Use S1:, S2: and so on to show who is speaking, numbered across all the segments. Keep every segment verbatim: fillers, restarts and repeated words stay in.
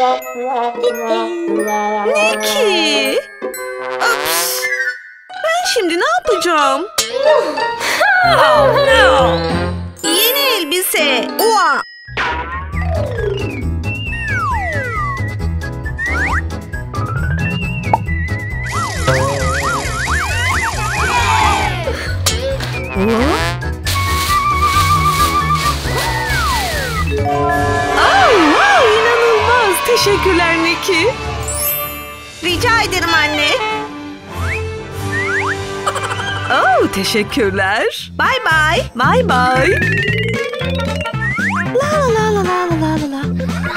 S1: Niki! Ups! Ben şimdi ne yapacağım? Oh, no! Yeni elbise! Oha! Oh, wow, inanılmaz. Teşekkürler Niki. Rica ederim anne. Oh, teşekkürler. Bye bye. Bye bye. La la la la la la la la.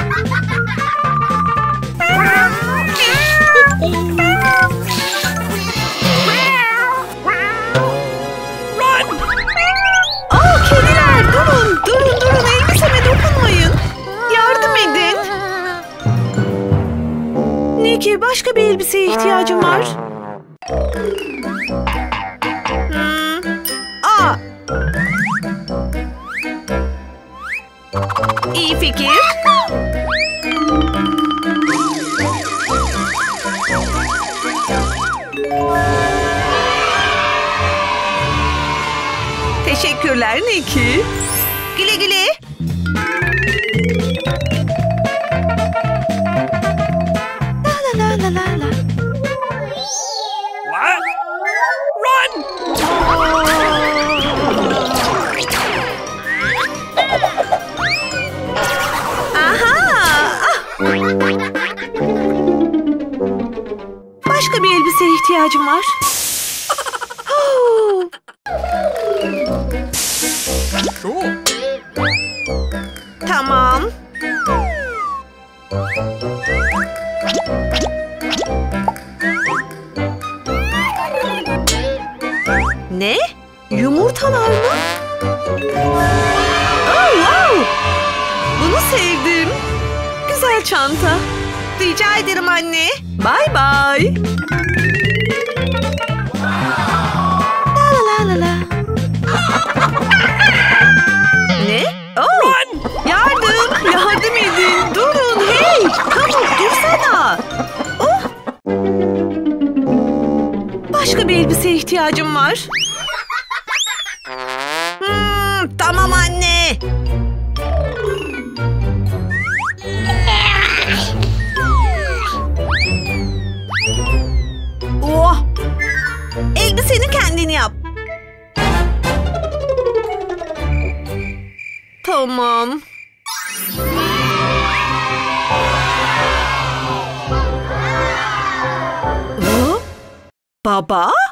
S1: Oh, kediler durun, durun, durun. Elbiseme dokunmayın. Yardım edin. Niki, başka bir elbiseye ihtiyacım var. Hmm. Aa. İyi fikir. Teşekkürler Niki. Güle güle. La la la la la.
S2: What? Run!
S1: Aha! Ah! Başka bir elbiseye ihtiyacım var. Oh!
S2: Cool.
S1: Tamam. Ne? Yumurtalar mı? Oh, wow! Bunu sevdim. Güzel çanta. Rica ederim anne. Bye bye. La la la la la. Ne? Oh! Yardım! Yardım edin! Durun! Hey! Çabuk dursana! Oh! Başka bir elbiseye ihtiyacım var. Hmm, tamam anne. Oh! Elbiseni kendin yap. Tamam. Oh? Baba?